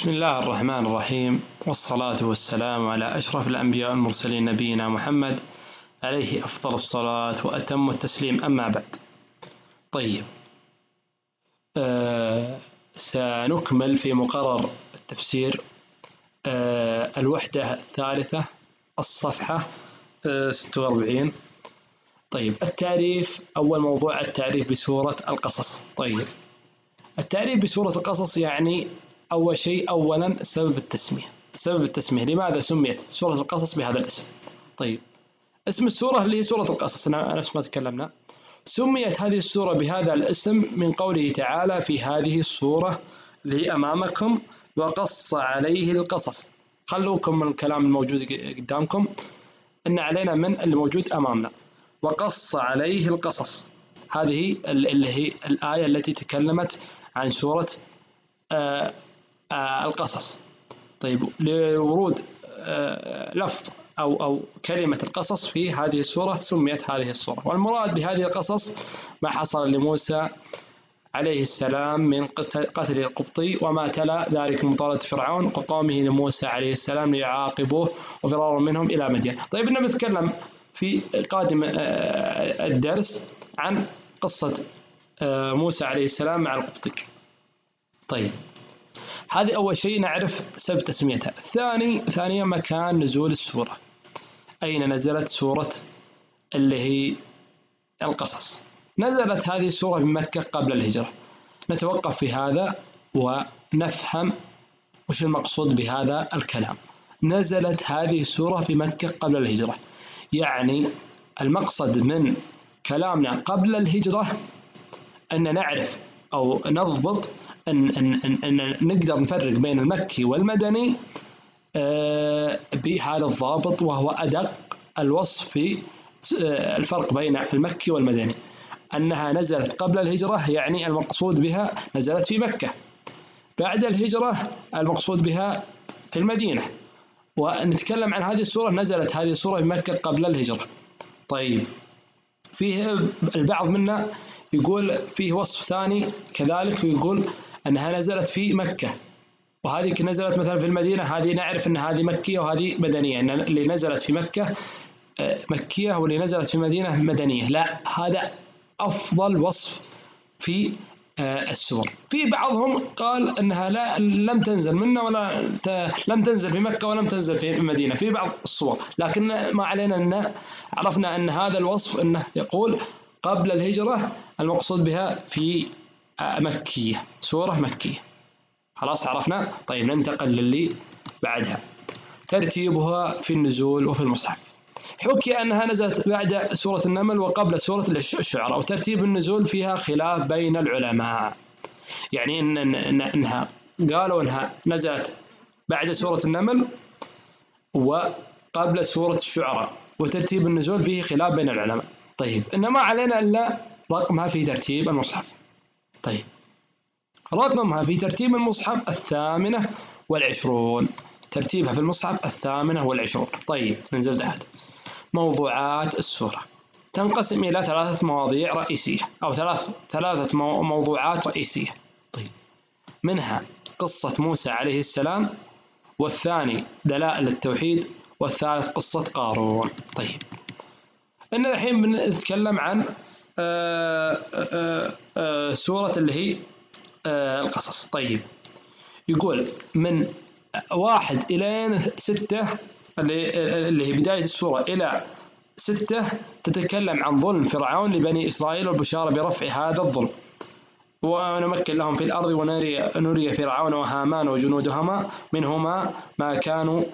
بسم الله الرحمن الرحيم، والصلاة والسلام على أشرف الأنبياء والمرسلين نبينا محمد عليه أفضل الصلاة وأتم التسليم. أما بعد، طيب سنكمل في مقرر التفسير الوحدة الثالثة الصفحة 46. طيب التعريف، أول موضوع التعريف بسورة القصص. طيب التعريف بسورة القصص يعني أول شيء أولا سبب التسمية، لماذا سميت سورة القصص بهذا الاسم؟ طيب اسم السورة اللي هي سورة القصص، نفس ما تكلمنا. سميت هذه السورة بهذا الاسم من قوله تعالى في هذه السورة اللي هي أمامكم: وقص عليه القصص. خلوكم من الكلام الموجود قدامكم، إن علينا من اللي موجود أمامنا. وقص عليه القصص، هذه اللي هي الآية التي تكلمت عن سورة القصص. طيب لورود لفظ أو كلمة القصص في هذه السورة سميت هذه السورة. والمراد بهذه القصص ما حصل لموسى عليه السلام من قتل القبطي، وما تلا ذلك من مطاردة فرعون وقومه لموسى عليه السلام ليعاقبوه وفرارا منهم إلى مدين. طيب نتكلم في قادم الدرس عن قصة موسى عليه السلام مع القبطي. طيب هذه أول شيء نعرف سبب تسميتها. ثانيا مكان نزول السورة، أين نزلت سورة اللي هي القصص؟ نزلت هذه السورة في مكة قبل الهجرة. نتوقف في هذا ونفهم وش المقصود بهذا الكلام. نزلت هذه السورة في مكة قبل الهجرة، يعني المقصد من كلامنا قبل الهجرة أن نعرف أو نضبط أن نقدر نفرق بين المكي والمدني بهذا الضابط، وهو أدق الوصف في الفرق بين المكي والمدني. أنها نزلت قبل الهجرة يعني المقصود بها نزلت في مكة. بعد الهجرة المقصود بها في المدينة. ونتكلم عن هذه السورة، نزلت هذه السورة في مكة قبل الهجرة. طيب فيه البعض منا يقول فيه وصف ثاني كذلك، ويقول أنها نزلت في مكة، وهذه نزلت مثلا في المدينة، هذه نعرف أن هذه مكية وهذه مدنية، أن اللي نزلت في مكة مكية واللي نزلت في المدينة مدنية. لا، هذا أفضل وصف في السور. في بعضهم قال أنها لم تنزل منا ولا لم تنزل في مكة ولم تنزل في المدينة في بعض الصور، لكن ما علينا أن عرفنا أن هذا الوصف أنه يقول قبل الهجرة المقصود بها في مكية، سورة مكية. خلاص عرفنا. طيب ننتقل للي بعدها، ترتيبها في النزول وفي المصحف. حكي أنها نزلت بعد سورة النمل وقبل سورة الشعراء، وترتيب النزول فيها خلاف بين العلماء، يعني إنها قالوا أنها نزلت بعد سورة النمل وقبل سورة الشعراء، وترتيب النزول فيه خلاف بين العلماء. طيب إنما علينا إلا رقمها في ترتيب المصحف. طيب رقمها في ترتيب المصحف 28، ترتيبها في المصحف 28. طيب ننزل تحت. موضوعات السورة تنقسم إلى 3 مواضيع رئيسية، أو ثلاثة موضوعات رئيسية. طيب منها قصة موسى عليه السلام، والثاني دلائل التوحيد، والثالث قصة قارون. طيب إن الحين بنتكلم عن سورة اللي هي القصص. طيب يقول من 1 إلى 6 اللي هي بداية السورة إلى 6 تتكلم عن ظلم فرعون لبني إسرائيل والبشارة برفع هذا الظلم، ونمكن لهم في الأرض ونري فرعون وهامان وجنودهما منهما ما كانوا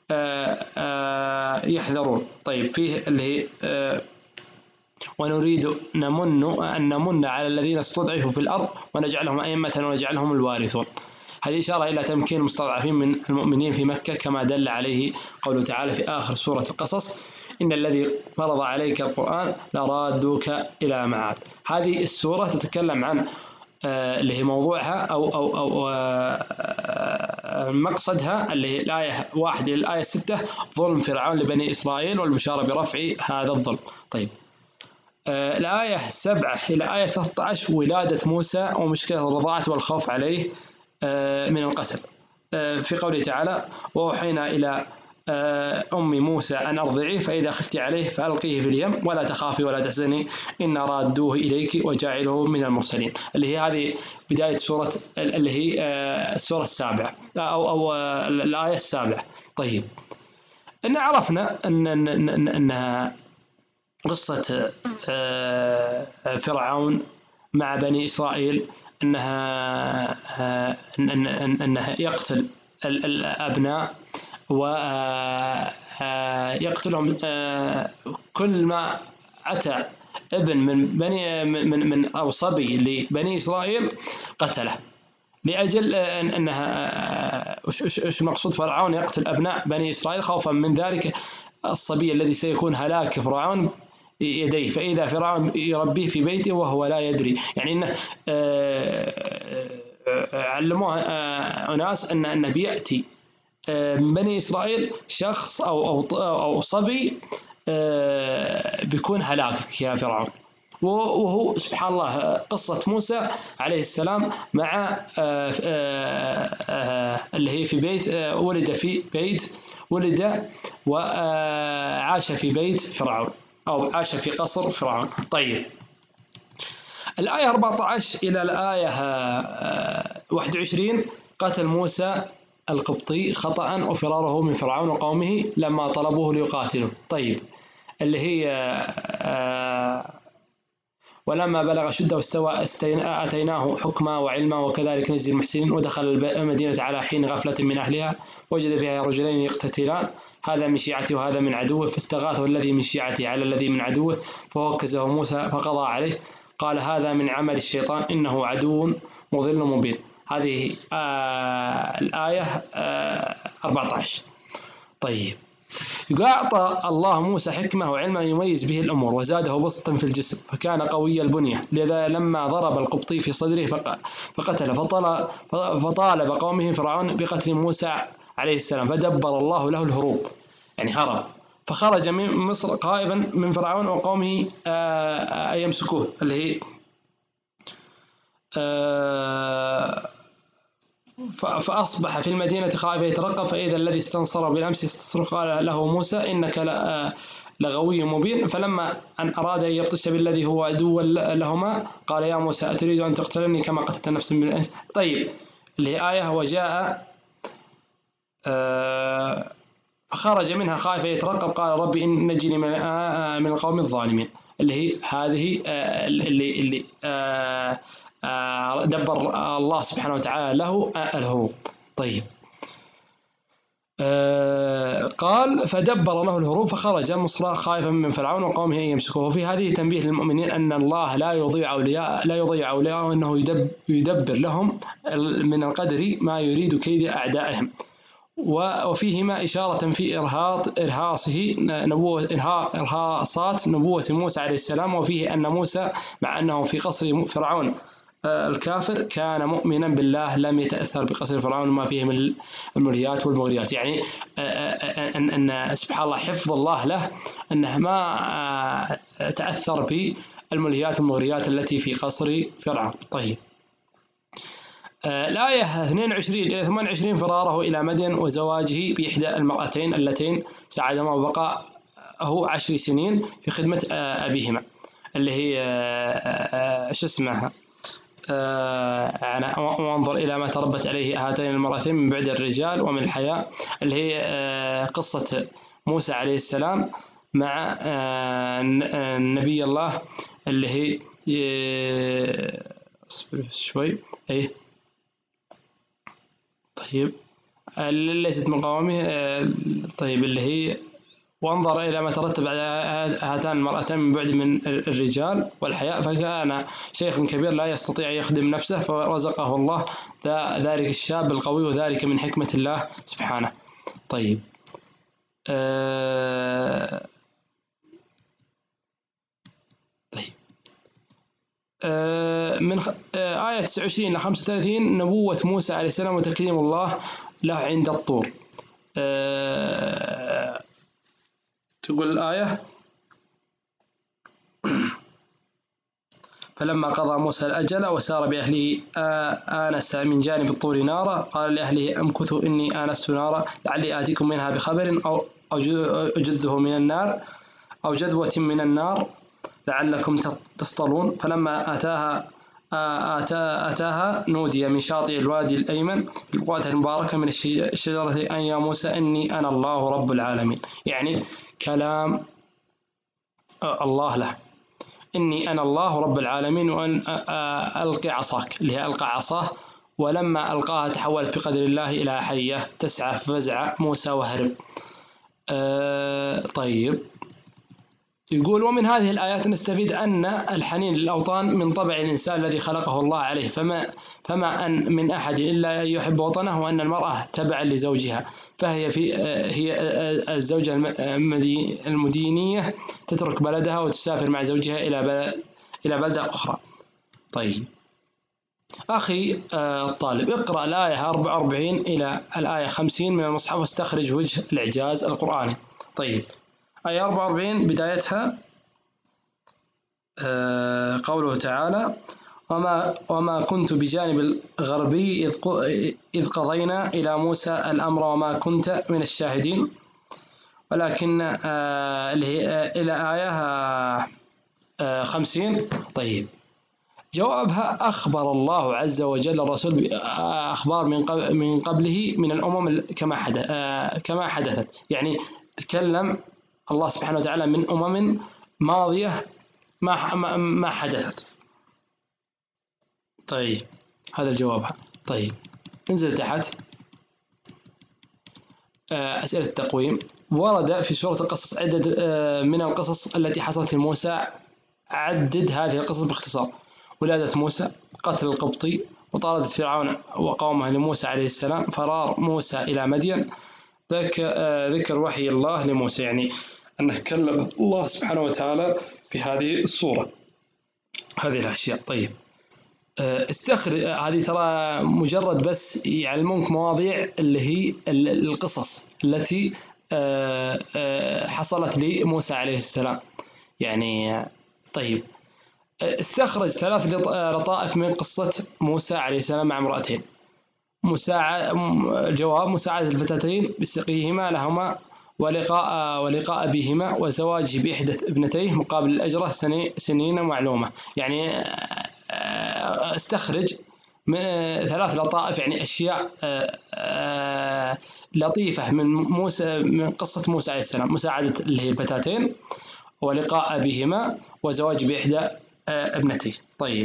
يحذرون. طيب فيه اللي هي ونريد أن نمن على الذين استضعفوا في الأرض ونجعلهم أئمة ونجعلهم الوارثون. هذه إشارة إلى تمكين المستضعفين من المؤمنين في مكة، كما دل عليه قوله تعالى في آخر سورة القصص: إن الذي فرض عليك القرآن لرادوك إلى معاد. هذه السورة تتكلم عن اللي هي موضوعها أو مقصدها اللي هي الآية 1 إلى الآية 6 ظلم فرعون لبني إسرائيل والبشارة برفع هذا الظلم. طيب الآية 7 إلى آية 13 ولادة موسى ومشكلة الرضاعة والخوف عليه من القتل. في قوله تعالى: وأوحينا إلى أم موسى أن أرضعيه فإذا خفت عليه فألقيه في اليم ولا تخافي ولا تحزني إنا رادوه إليك وجاعله من المرسلين، اللي هي هذه بداية سورة، اللي هي السورة السابعة أو الآية السابعة. طيب، إن عرفنا أن قصة فرعون مع بني إسرائيل أنها يقتل الأبناء ويقتلهم، كل ما أتى ابن من بني من أو صبي لبني إسرائيل قتله، لأجل أنها إيش المقصود؟ فرعون يقتل أبناء بني إسرائيل خوفا من ذلك الصبي الذي سيكون هلاك فرعون يديه، فإذا فرعون يربيه في بيته وهو لا يدري، يعني إنه علموه أناس أن بيأتي من بني إسرائيل شخص أو صبي بيكون هلاكك يا فرعون. وهو سبحان الله قصة موسى عليه السلام مع اللي هي في بيت، ولد وعاش في بيت فرعون أو عاش في قصر فرعون. طيب، الآية 14 إلى الآية 21: قتل موسى القبطي خطأ وفراره من فرعون وقومه لما طلبوه ليقاتله. طيب، اللي هي ولما بلغ شده واستوى أتيناه حكما وعلما وكذلك نجزي المحسنين ودخل المدينة على حين غفلة من أهلها وجد فيها رجلين يقتتلان هذا من شيعته وهذا من عدوه فاستغاثه الذي من شيعته على الذي من عدوه فوكزه موسى فقضى عليه قال هذا من عمل الشيطان إنه عدو مضل مبين. هذه الآية 14. طيب، أعطى الله موسى حكمة وعلما يميز به الأمور وزاده بسطا في الجسم فكان قوي البنية، لذا لما ضرب القبطي في صدره فقتل فطالب قومه فرعون بقتل موسى عليه السلام فدبر الله له الهروب، يعني هرب، فخرج من مصر خائفا من فرعون وقومه أن يمسكوه، اللي هي فأصبح في المدينة خائفا يترقب فإذا الذي استنصر بالأمس يستصرخ قال له موسى إنك لغوي مبين، فلما أن أراد أن يبطش بالذي هو عدو لهما قال يا موسى أتريد أن تقتلني كما قتلت نفسا بالأمس. طيب، اللي هي آية وجاء فخرج منها خائفا يترقب قال ربي إن نجني من القوم الظالمين، اللي هي هذه اللي دبر الله سبحانه وتعالى له الهروب. طيب، قال فدبر له الهروب فخرج مصر خائفا من فرعون وقومه أن يمسكوه. وفي هذه تنبيه للمؤمنين أن الله لا يضيع أولياءه وأنه يدبر لهم من القدر ما يريد كيد أعدائهم. وفيهما إشارة في إرهاصات نبوة موسى عليه السلام، وفيه أن موسى مع أنه في قصر فرعون الكافر كان مؤمنا بالله لم يتأثر بقصر فرعون وما فيه من الملهيات والمغريات، يعني أن سبحان الله حفظ الله له أنه ما تأثر بالملهيات والمغريات التي في قصر فرعون. طيب، الآية 22 إلى 28: فراره إلى مدين وزواجه بإحدى المرأتين اللتين ساعدهما وبقاءه 10 سنين في خدمة أبيهما، اللي هي شو اسمها وانظر إلى ما تربت عليه هاتين المرأتين من بعد الرجال ومن الحياة، اللي هي قصة موسى عليه السلام مع نبي الله، اللي هي اصبر شوي طيب ليست من قومه. طيب، اللي هي وانظر إلى ما ترتب على هاتان المرأتين من بعد من الرجال والحياء فكان شيخ كبير لا يستطيع أن يخدم نفسه فرزقه الله ذلك الشاب القوي وذلك من حكمة الله سبحانه. طيب، من آية 29 إلى 35: نبوة موسى عليه السلام وتكريم الله له عند الطور. تقول الآية فلما قضى موسى الأجل وسار بأهله آنس من جانب الطور نارا قال لأهله امكثوا إني آنست نارا لعلي آتيكم منها بخبر أو جذوة من النار أو جذوة من النار لعلكم تصطلون. فلما أتاها نودي من شاطئ الوادي الأيمن في البقعة المباركة من الشجرة أن يا موسى إني أنا الله رب العالمين. يعني كلام الله له، إني أنا الله رب العالمين وأن ألقي عصاك، اللي هي ألقى عصاه، ولما ألقاها تحولت بقدر الله إلى حية تسعى ففزع موسى وهرب. طيب، يقول ومن هذه الآيات نستفيد أن الحنين للأوطان من طبع الإنسان الذي خلقه الله عليه، فما أن من أحد إلا يحب وطنه، وأن المرأة تبعا لزوجها، فهي هي الزوجة المدينية تترك بلدها وتسافر مع زوجها إلى بلدة أخرى. طيب أخي الطالب، اقرأ الآية 44 إلى الآية 50 من المصحف واستخرج وجه الإعجاز القرآني. طيب، آية 44 بدايتها قوله تعالى وما كنت بجانب الغربي إذ قضينا إلى موسى الأمر وما كنت من الشاهدين، ولكن إلى آية 50. طيب، جوابها أخبر الله عز وجل الرسول بأخبار من قبله من الأمم كما حدثت، يعني تكلم الله سبحانه وتعالى من أمم ماضية ما حدثت. طيب، هذا جوابها. طيب، ننزل تحت. أسئلة التقويم. ورد في سورة القصص عدد من القصص التي حصلت لموسى. عدد هذه القصص باختصار: ولادة موسى، قتل القبطي، مطاردة فرعون وقومه لموسى عليه السلام، فرار موسى إلى مدين، ذكر وحي الله لموسى، يعني أنه كلم الله سبحانه وتعالى في هذه الصورة، هذه الأشياء. طيب، استخرج هذه ترى مجرد بس يعلمونك مواضيع اللي هي القصص التي حصلت لموسى عليه السلام يعني. طيب، استخرج 3 لطائف من قصة موسى عليه السلام مع امرأتين. الجواب: مساعدة الفتاتين بسقيهما لهما ولقاء بهما وزواجه بإحدى ابنتيه مقابل الأجرة سنين معلومة. يعني استخرج من 3 لطائف، يعني أشياء لطيفة من قصة موسى عليه السلام: مساعدة اللي هي الفتاتين، ولقاء بهما، وزواج بإحدى ابنتيه. طيب،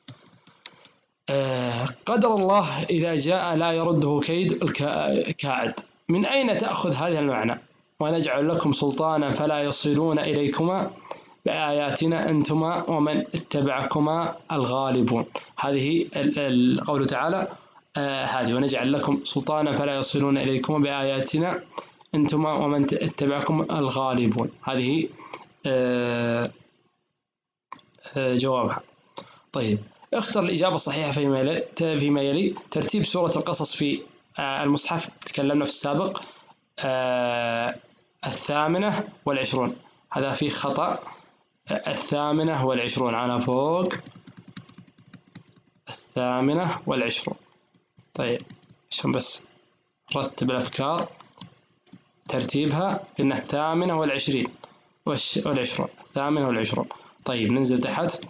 قدر الله إذا جاء لا يرده كيد الكائد. من أين تأخذ هذا المعنى؟ ونجعل لكم سلطانا فلا يصلون إليكما بآياتنا أنتما ومن اتبعكما الغالبون. هذه قوله تعالى هذه: ونجعل لكم سلطانا فلا يصلون إليكما بآياتنا أنتما ومن اتبعكم الغالبون. هذه جوابها. طيب، اختر الإجابة الصحيحة فيما يلي. ترتيب سورة القصص في المصحف تكلمنا في السابق. 28، هذا فيه خطأ. 28 على فوق، 28. طيب، عشان بس رتب الأفكار ترتيبها، قلنا 28 والعشرون. طيب، ننزل تحت.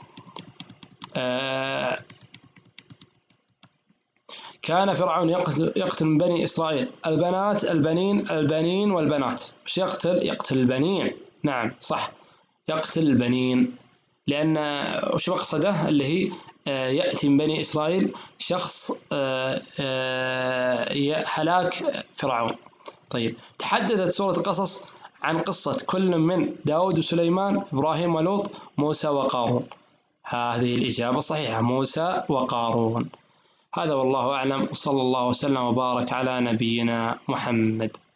كان فرعون يقتل من بني إسرائيل البنات البنين والبنات. مش يقتل البنين. نعم صح، يقتل البنين، لأن وش مقصده اللي هي يأتي من بني إسرائيل شخص هلاك فرعون. طيب، تحدثت سورة القصص عن قصة كل من داود وسليمان، إبراهيم ولوط، موسى وقارون. هذه الإجابة الصحيحة: موسى وقارون. هذا والله أعلم، وصلى الله وسلم وبارك على نبينا محمد.